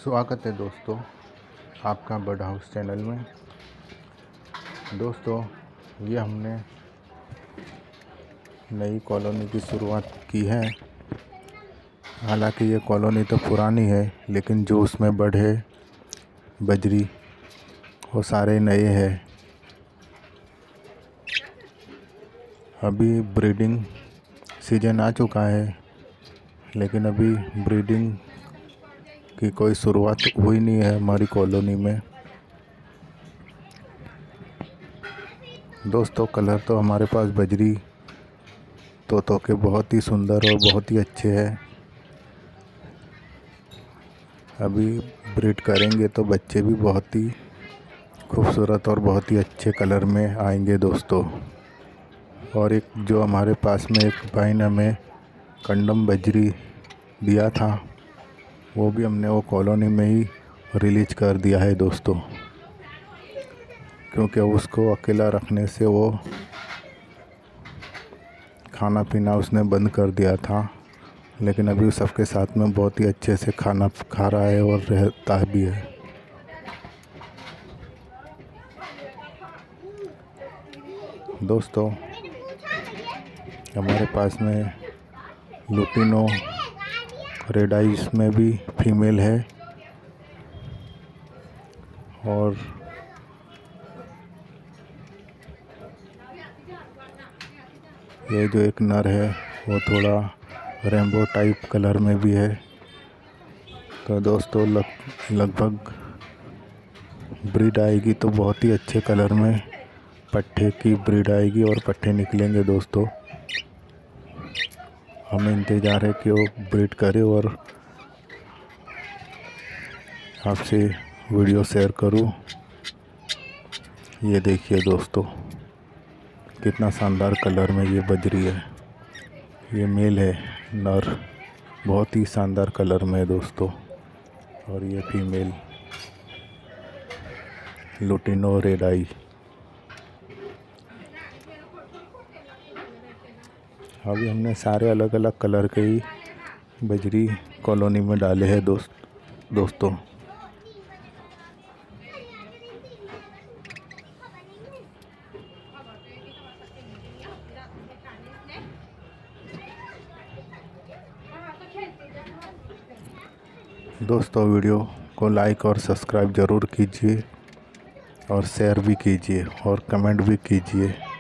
स्वागत है दोस्तों आपका बर्ड हाउस चैनल में। दोस्तों ये हमने नई कॉलोनी की शुरुआत की है। हालांकि ये कॉलोनी तो पुरानी है, लेकिन जो उसमें बर्ड है बजरी वो सारे नए हैं। अभी ब्रीडिंग सीजन आ चुका है, लेकिन अभी ब्रीडिंग की कोई शुरुआत हुई नहीं है हमारी कॉलोनी में। दोस्तों कलर तो हमारे पास बजरी तोतों के बहुत ही सुंदर और बहुत ही अच्छे हैं। अभी ब्रीड करेंगे तो बच्चे भी बहुत ही खूबसूरत और बहुत ही अच्छे कलर में आएंगे दोस्तों। और एक जो हमारे पास में एक भाई ने हमें कंडम बजरी दिया था, वो भी हमने वो कॉलोनी में ही रिलीज कर दिया है दोस्तों, क्योंकि उसको अकेला रखने से वो खाना पीना उसने बंद कर दिया था। लेकिन अभी सबके साथ में बहुत ही अच्छे से खाना खा रहा है और रहता भी है। दोस्तों हमारे पास में लुटिनो रेड आइज में भी फीमेल है, और ये जो एक नर है वो थोड़ा रेनबो टाइप कलर में भी है। तो दोस्तों लगभग ब्रीड आएगी तो बहुत ही अच्छे कलर में पट्टे की ब्रीड आएगी और पट्टे निकलेंगे दोस्तों। हमें इंतज़ार है कि वो ब्रीड करे और आपसे वीडियो शेयर करूं। ये देखिए दोस्तों कितना शानदार कलर में ये बजरी है। ये मेल है, नर बहुत ही शानदार कलर में है दोस्तों। और ये फीमेल लुटिनो रेड आई। अभी हमने सारे अलग अलग कलर के ही बजरी कॉलोनी में डाले हैं दोस्तों। दोस्तों वीडियो को लाइक और सब्सक्राइब ज़रूर कीजिए और शेयर भी कीजिए और कमेंट भी कीजिए।